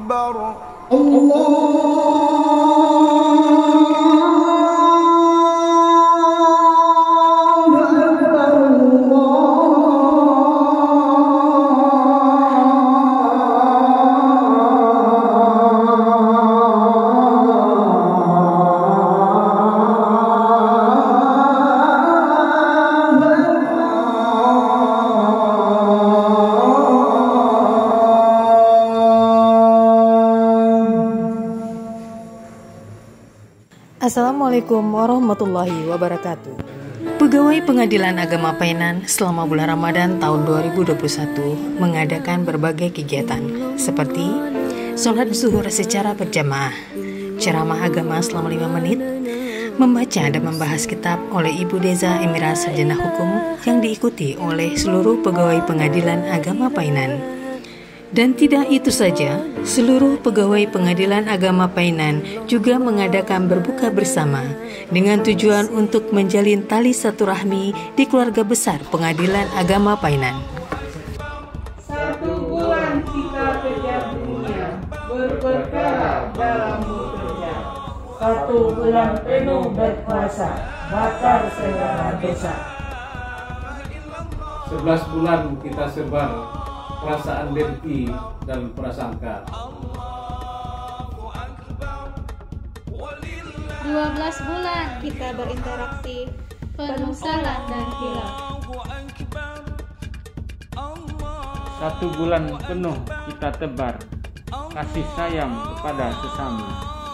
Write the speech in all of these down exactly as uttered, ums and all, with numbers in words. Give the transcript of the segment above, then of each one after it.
أكبر Assalamualaikum warahmatullahi wabarakatuh. Pegawai Pengadilan Agama Painan selama bulan Ramadan tahun dua ribu dua puluh satu mengadakan berbagai kegiatan seperti sholat zuhur secara berjamaah, ceramah agama selama lima menit, membaca dan membahas kitab oleh Ibu Deza Emira Sarjana Hukum yang diikuti oleh seluruh pegawai Pengadilan Agama Painan. Dan tidak itu saja, seluruh pegawai Pengadilan Agama Painan juga mengadakan berbuka bersama dengan tujuan untuk menjalin tali silaturahmi di keluarga besar Pengadilan Agama Painan. Satu bulan kita kejar dunia, berperkara dalam bekerja. Satu bulan penuh berpuasa, bakar segala dosa. Sebelas bulan kita sebar perasaan dengki dan prasangka. Dua belas bulan kita berinteraksi, penuh salah dan hilaf. Satu bulan penuh kita tebar kasih sayang kepada sesama.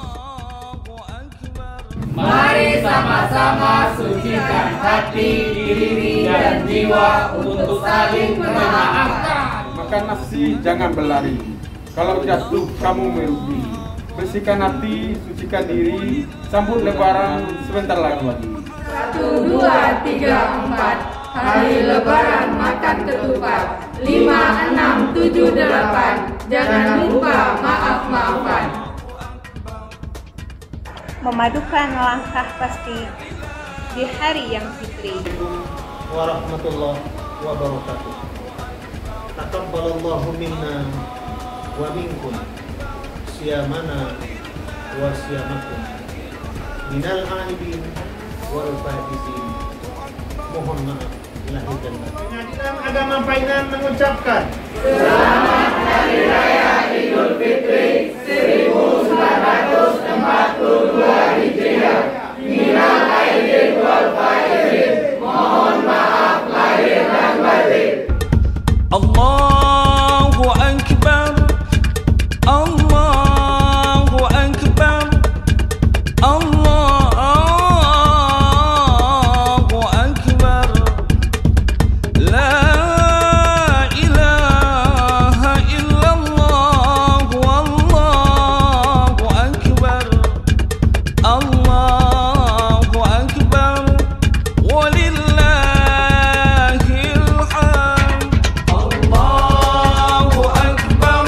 Mari sama-sama sucikan hati, diri, dan jiwa untuk saling memaafkan. Makan nafsi jangan berlari, kalau jatuh kamu merugi. Bersihkan hati, sucikan diri, sambut lebaran sebentar lagi. Satu, dua, tiga, empat, hari lebaran makan ketupat. Lima, enam, tujuh, delapan, jangan lupa maaf-maafan. Memadukan langkah pasti di hari yang fitri. Warahmatullahi wabarakatuh. Taqabbalallahu minna wa minkum siyamana wa siyamakum minal aibin wal faizin. Mohon maaf lahir dan batin. Pengadilan Agama Painan mengucapkan Selamat Hari Raya Idul Fitri seribu sembilan ratus empat puluh dua Hijriah. Minal aidin wal faizin. Mohon maaf lahir dan batin. Allahu Akbar, Allahu Akbar, Allahu Akbar. La ilaha illallah, Allahu Akbar, Allahu Akbar, walillahil hamd. Allahu Akbar,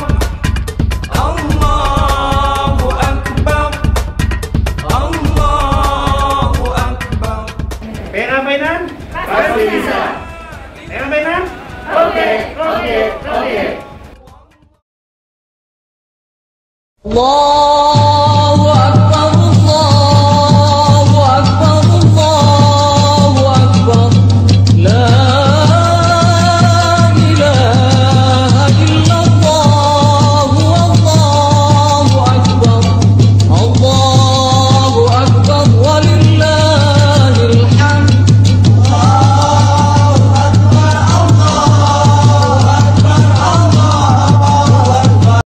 Allahu Akbar, Allahu Akbar. Pera Painan? Pasti bisa. Pera Painan? Oke, oke, oke. Allah